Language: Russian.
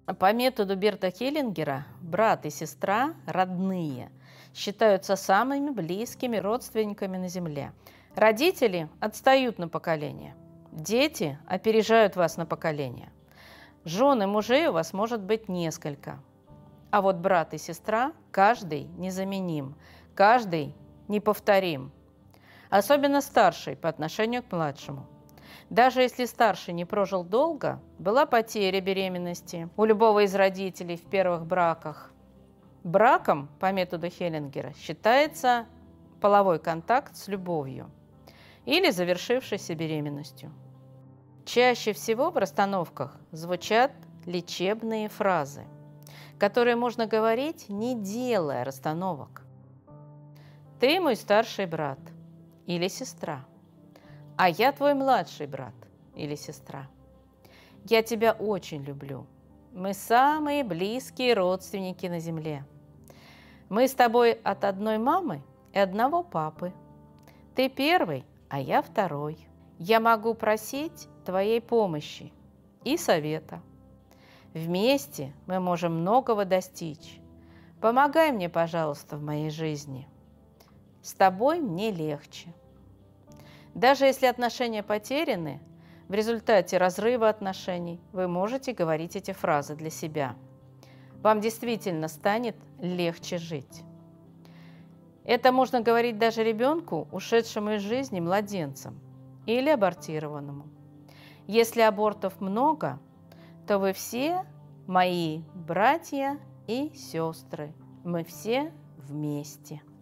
По методу Берта Хеллингера брат и сестра родные считаются самыми близкими родственниками на Земле. Родители отстают на поколение, дети опережают вас на поколение. Жен и мужей у вас может быть несколько, а вот брат и сестра каждый незаменим, каждый неповторим, особенно старший по отношению к младшему. Даже если старший не прожил долго, была потеря беременности у любого из родителей в первых браках. Браком, по методу Хеллингера, считается половой контакт с любовью или завершившейся беременностью. Чаще всего в расстановках звучат лечебные фразы, которые можно говорить, не делая расстановок. «Ты мой старший брат» или «сестра», «А я твой младший брат» или «сестра». «Я тебя очень люблю». «Мы самые близкие родственники на земле». «Мы с тобой от одной мамы и одного папы». «Ты первый, а я второй». «Я могу просить твоей помощи и совета». «Вместе мы можем многого достичь. Помогай мне, пожалуйста, в моей жизни. С тобой мне легче». Даже если отношения потеряны, в результате разрыва отношений вы можете говорить эти фразы для себя. Вам действительно станет легче жить. Это можно говорить даже ребенку, ушедшему из жизни младенцем или абортированному. Если абортов много, то вы все мои братья и сестры. Мы все вместе.